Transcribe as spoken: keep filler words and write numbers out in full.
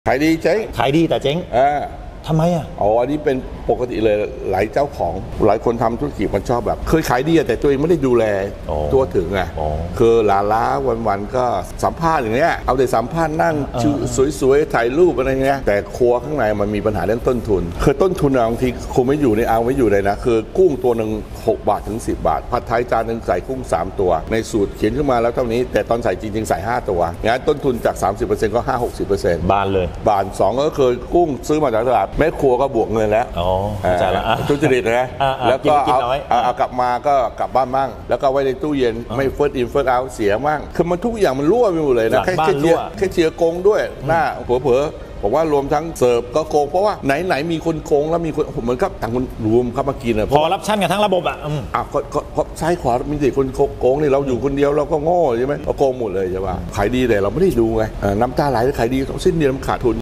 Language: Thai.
ขายดีเจ๊งขายดีแต่เจ๊งอ่าทำไมอ่ะอ๋ออันนี้เป็นปกติเลยหลายเจ้าของหลายคนทำธุรกิจมันชอบแบบเคยขายดีแต่ตัวเองไม่ได้ดูแลตัวถึงไงคือลาล้าวันๆก็สัมภาษณ์อย่างเงี้ยเอาแต่สัมภาษณ์นั่งสวยๆถ่ายรูปอะไรเงี้ยแต่ครัวข้างในมันมีปัญหาเรื่องต้นทุนคือต้นทุนบางทีคุมไม่อยู่ในเอาไม่อยู่เลยนะคือกุ้งตัวหนึ่งหกบาทถึงสิบบาทผัดไทยจานหนึ่งใส่กุ้งสามตัวในสูตรเขียนขึ้นมาแล้วเท่านี้แต่ตอนใส่จริงๆใส่ห้าตัวงั้นต้นทุนจาก สามสิบเปอร์เซ็นต์ ก็ ห้าถึงหกสิบเปอร์เซ็นต์บานเลยบานสองก็คือกุ้งซื้อมาจากตลาดแม่ครัวก็บวกเงินแล้วอ๋อเข้าใจแล้วทุจริตนะแล้วก็เอาเอากลับมาก็กลับบ้านมั่งแล้วก็ไว้ในตู้เย็นไม่เฟิร์สอินเฟิร์สเอาเสียมั่งคือมันทุกอย่างมันรั่วไปหมดเลยนะแค่เชียร์แค่เชียร์โกงด้วยหน้าเผลอๆผมว่ารวมทั้งเสิร์ฟก็โกงเพราะว่าไหนๆมีคนโกงแล้วมีคนเหมือนกับต่างคนรวมเข้ามากินอ่ะพอรับชั่นกันทั้งระบบอ่ะอ่ะก็ซ้ายขวามีแต่คนโกงนี่เราอยู่คนเดียวเราก็โง่ใช่ไหมเราโกงหมดเลยใช่ป่ะขายดีแต่เราไม่ได้ดูไงน้ำตาไหลขายดีสิ้นเดือนขาดทุน